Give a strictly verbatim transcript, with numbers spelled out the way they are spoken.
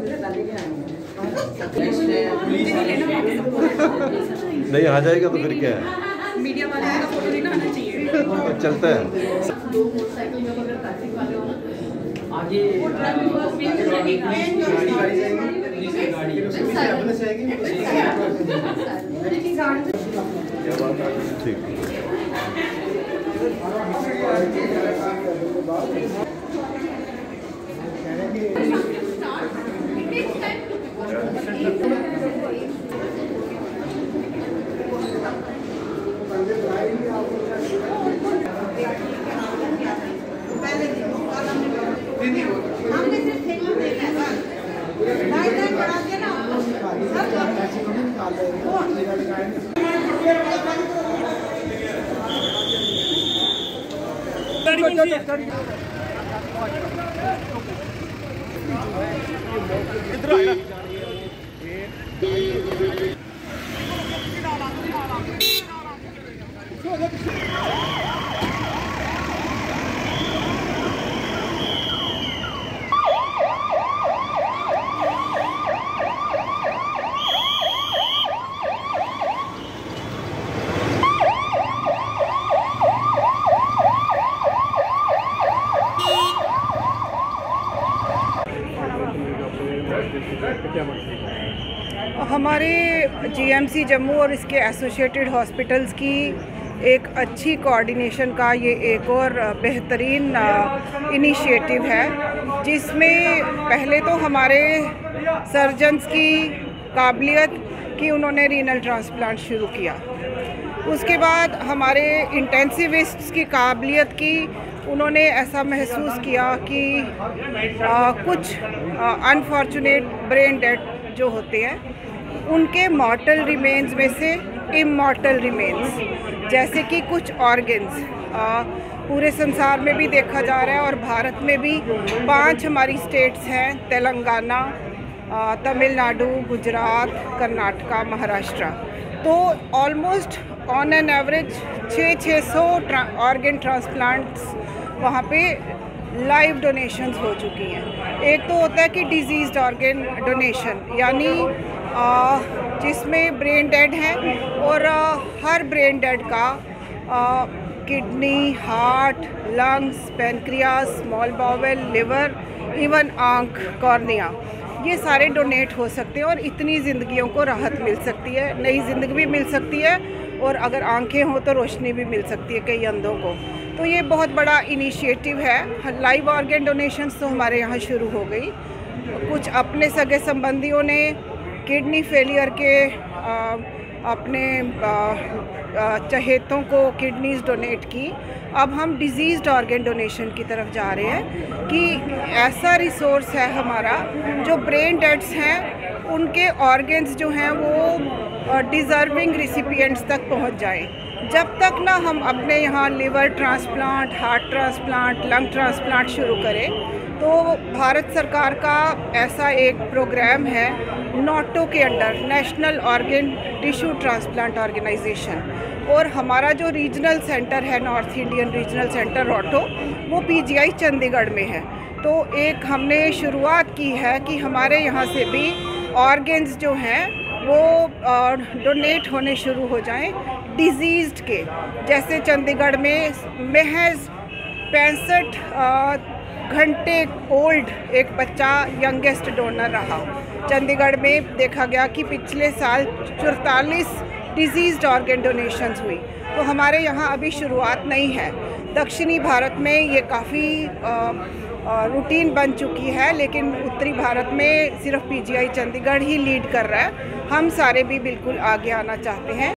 नहीं आ जाएगा तो फिर क्या है, मीडिया वाले का फोटो नहीं आना चाहिए, चलता है। आगे ठीक। हमारे जीएमसी जम्मू और इसके एसोसिएटेड हॉस्पिटल्स की एक अच्छी कोऑर्डिनेशन का ये एक और बेहतरीन इनिशिएटिव है, जिसमें पहले तो हमारे सर्जन्स की काबिलियत कि उन्होंने रीनल ट्रांसप्लांट शुरू किया, उसके बाद हमारे इंटेंसिविस्ट्स की काबिलियत की उन्होंने ऐसा महसूस किया कि आ, कुछ अनफॉर्चुनेट ब्रेन डेड जो होते हैं उनके मॉर्टल रिमेन्स में से इमॉर्टल रिमेन्स, जैसे कि कुछ ऑर्गन्स पूरे संसार में भी देखा जा रहा है और भारत में भी पांच हमारी स्टेट्स हैं, तेलंगाना, तमिलनाडु, गुजरात, कर्नाटका, महाराष्ट्र। तो ऑलमोस्ट ऑन एन एवरेज छः छः सौ ऑर्गन ट्रांसप्लांट्स वहाँ पे लाइव डोनेशंस हो चुकी हैं। एक तो होता है कि डिजीज़्ड ऑर्गन डोनेशन, यानी जिसमें ब्रेन डेड है और आ, हर ब्रेन डेड का आ, kidney, heart, lungs, pancreas, small bowel, liver, even आँख, कॉर्निया, ये सारे डोनेट हो सकते हैं और इतनी ज़िंदगियों को राहत मिल सकती है, नई ज़िंदगी भी मिल सकती है और अगर आंखें हों तो रोशनी भी मिल सकती है कई अंधों को। तो ये बहुत बड़ा इनिशिएटिव है। लाइव ऑर्गन डोनेशंस तो हमारे यहाँ शुरू हो गई। कुछ अपने सगे संबंधियों ने किडनी फेलियर के आ, अपने चहेतों को किडनीज डोनेट की। अब हम डिजीज़्ड ऑर्गन डोनेशन की तरफ जा रहे हैं कि ऐसा रिसोर्स है हमारा, जो ब्रेन डेड्स हैं उनके ऑर्गन्स जो हैं वो डिज़र्विंग रिसिपिएंट्स तक पहुंच जाएं। जब तक ना हम अपने यहाँ liver transplant, heart transplant, lung transplant शुरू करें, तो भारत सरकार का ऐसा एक प्रोग्राम है नॉटो के under, national organ tissue transplant organisation, और हमारा जो रीजनल सेंटर है, north Indian regional centre ROTTO, वो पीजीआई चंडीगढ़ में है। तो एक हमने शुरुआत की है कि हमारे यहाँ से भी ऑर्गन्स जो हैं वो डोनेट होने शुरू हो जाएं डिजीज़्ड के। जैसे चंडीगढ़ में महज पैंसठ घंटे ओल्ड एक बच्चा यंगेस्ट डोनर रहा। चंडीगढ़ में देखा गया कि पिछले साल चौतालीस डिजीज़्ड ऑर्गन डोनेशंस हुई। तो हमारे यहाँ अभी शुरुआत नहीं है, दक्षिणी भारत में ये काफ़ी रूटीन बन चुकी है, लेकिन उत्तरी भारत में सिर्फ पीजीआई चंडीगढ़ ही लीड कर रहा है। हम सारे भी बिल्कुल आगे आना चाहते हैं।